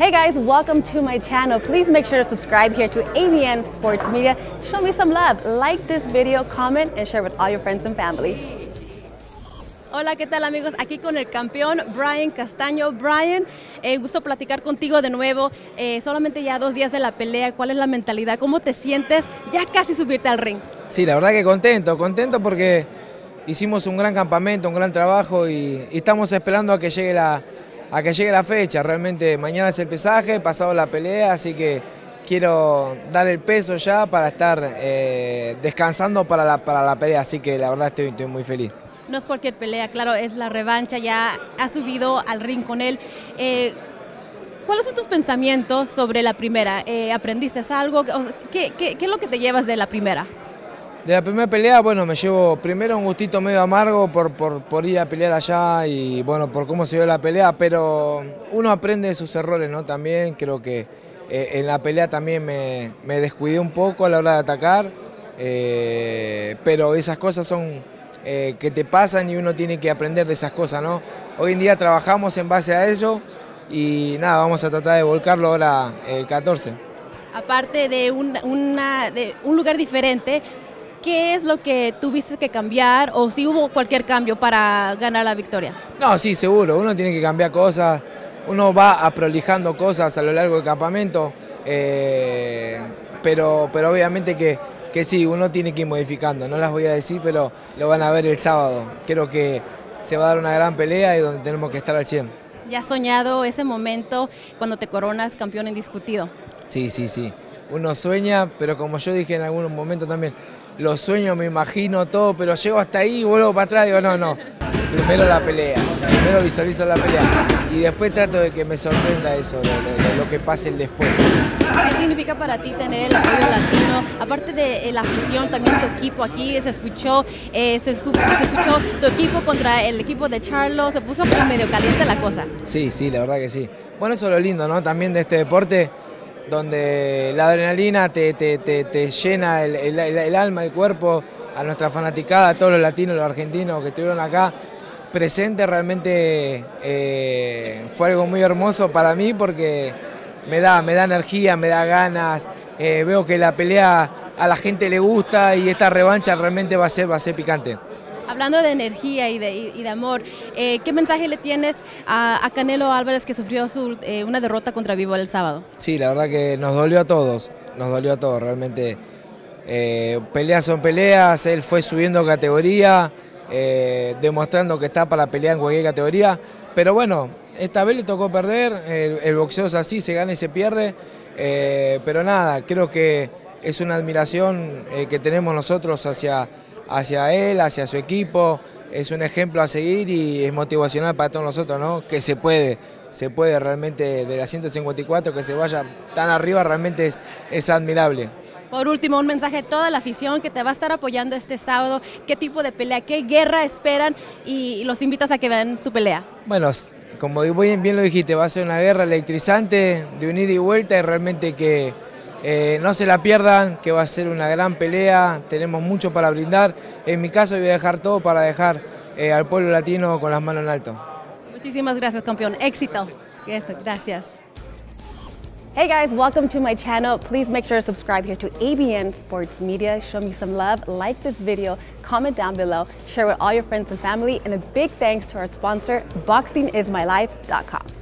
Hey guys, welcome to my channel. Please make sure to subscribe here to ABN Sports Media. Show me some love. Like this video, comment, and share with all your friends and family. Hola, ¿qué tal amigos? Aquí con el campeón Brian Castaño. Brian, gusto platicar contigo de nuevo. Solamente ya 2 días de la pelea. ¿Cuál es la mentalidad? ¿Cómo te sientes? Ya casi subirte al ring. Sí, la verdad que contento porque hicimos un gran campamento, un gran trabajo y estamos esperando a que llegue la fecha. Realmente mañana es el pesaje, pasado la pelea, así que quiero dar el peso ya para estar descansando para la pelea, así que la verdad estoy muy feliz. No es cualquier pelea, claro, es la revancha, ya has subido al ring con él. ¿Cuáles son tus pensamientos sobre la primera? ¿Aprendiste algo? ¿Qué es lo que te llevas de la primera? De la primera pelea, bueno, me llevo primero un gustito medio amargo por ir a pelear allá y bueno, por cómo se dio la pelea, pero uno aprende de sus errores, ¿no? También creo que en la pelea también me descuidé un poco a la hora de atacar, pero esas cosas son que te pasan y uno tiene que aprender de esas cosas, ¿no? Hoy en día trabajamos en base a eso y nada, vamos a tratar de volcarlo ahora el 14. Aparte de un lugar diferente, ¿qué es lo que tuviste que cambiar o si hubo cualquier cambio para ganar la victoria? No, sí, seguro, uno tiene que cambiar cosas, uno va prolijando cosas a lo largo del campamento, pero obviamente que sí, uno tiene que ir modificando, no las voy a decir, pero lo van a ver el sábado. Creo que se va a dar una gran pelea y donde tenemos que estar al 100. ¿Ya has soñado ese momento cuando te coronas campeón indiscutido? Sí, uno sueña, pero como yo dije en algún momento también, los sueños me imagino todo, pero llego hasta ahí y vuelvo para atrás y digo no. Primero la pelea, primero visualizo la pelea y después trato de que me sorprenda eso, lo que pase el después. ¿Qué significa para ti tener el apoyo latino? Aparte de la afición, también tu equipo aquí, se escuchó tu equipo contra el equipo de Charlo, se puso medio caliente la cosa. Sí, la verdad que sí. Bueno, eso es lo lindo, ¿no? También de este deporte, donde la adrenalina te llena el alma, el cuerpo, a nuestra fanaticada, a todos los latinos, los argentinos que estuvieron acá presentes, realmente fue algo muy hermoso para mí porque me da energía, me da ganas, veo que la pelea a la gente le gusta y esta revancha realmente va a ser picante. Hablando de energía y de amor, ¿qué mensaje le tienes a Canelo Álvarez que sufrió una derrota contra Bivol el sábado? Sí, la verdad que nos dolió a todos realmente. Peleas son peleas, él fue subiendo categoría, demostrando que está para pelear en cualquier categoría, pero bueno, esta vez le tocó perder, el boxeo es así, se gana y se pierde, pero nada, creo que es una admiración que tenemos nosotros hacia él, hacia su equipo, es un ejemplo a seguir y es motivacional para todos nosotros, ¿no? Que se puede realmente de la 154, que se vaya tan arriba, realmente es admirable. Por último, un mensaje a toda la afición que te va a estar apoyando este sábado, qué tipo de pelea, qué guerra esperan y los invitas a que vean su pelea. Bueno, como bien lo dijiste, va a ser una guerra electrizante, de un ida y vuelta y realmente que no se la pierdan, que va a ser una gran pelea, tenemos mucho para brindar. En mi caso voy a dejar todo para dejar al pueblo latino con las manos en alto. Muchísimas gracias, campeón. Éxito. Gracias. Hey guys, welcome to my channel. Please make sure to subscribe here to ABN Sports Media. Show me some love, like this video, comment down below, share with all your friends and family, and a big thanks to our sponsor, BoxingIsMyLife.com.